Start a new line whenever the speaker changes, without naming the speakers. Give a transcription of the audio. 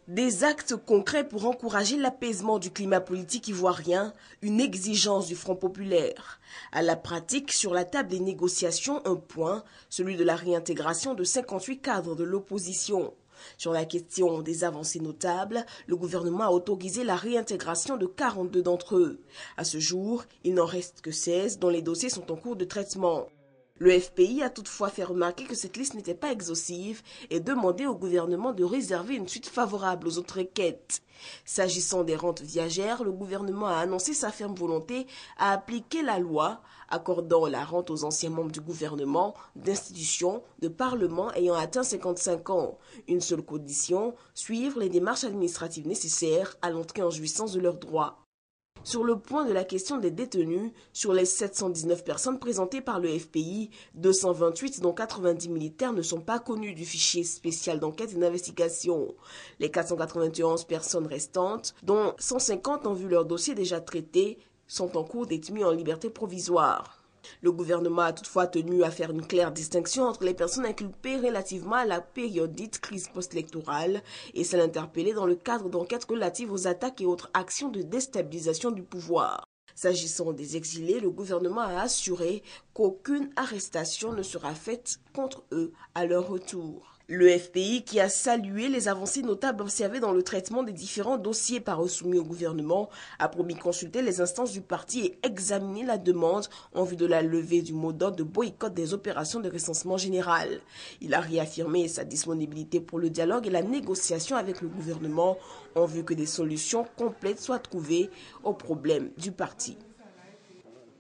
Des actes concrets pour encourager l'apaisement du climat politique ivoirien, une exigence du Front populaire. À la pratique, sur la table des négociations, un point, celui de la réintégration de 58 cadres de l'opposition. Sur la question des avancées notables, le gouvernement a autorisé la réintégration de 42 d'entre eux. À ce jour, il n'en reste que 16 dont les dossiers sont en cours de traitement. Le FPI a toutefois fait remarquer que cette liste n'était pas exhaustive et demandé au gouvernement de réserver une suite favorable aux autres requêtes. S'agissant des rentes viagères, le gouvernement a annoncé sa ferme volonté à appliquer la loi accordant la rente aux anciens membres du gouvernement, d'institutions, de parlements ayant atteint 55 ans. Une seule condition, suivre les démarches administratives nécessaires à l'entrée en jouissance de leurs droits. Sur le point de la question des détenus, sur les 719 personnes présentées par le FPI, 228 dont 90 militaires ne sont pas connus du fichier spécial d'enquête et d'investigation. Les 491 personnes restantes, dont 150 ont vu leur dossier déjà traité, sont en cours d'être mis en liberté provisoire. Le gouvernement a toutefois tenu à faire une claire distinction entre les personnes inculpées relativement à la période dite crise post-électorale et celles interpellées dans le cadre d'enquêtes relatives aux attaques et autres actions de déstabilisation du pouvoir. S'agissant des exilés, le gouvernement a assuré qu'aucune arrestation ne sera faite contre eux à leur retour. Le FPI, qui a salué les avancées notables observées dans le traitement des différents dossiers par eux soumis au gouvernement, a promis consulter les instances du parti et examiner la demande en vue de la levée du mot d'ordre de boycott des opérations de recensement général. Il a réaffirmé sa disponibilité pour le dialogue et la négociation avec le gouvernement en vue que des solutions complètes soient trouvées aux problèmes du parti.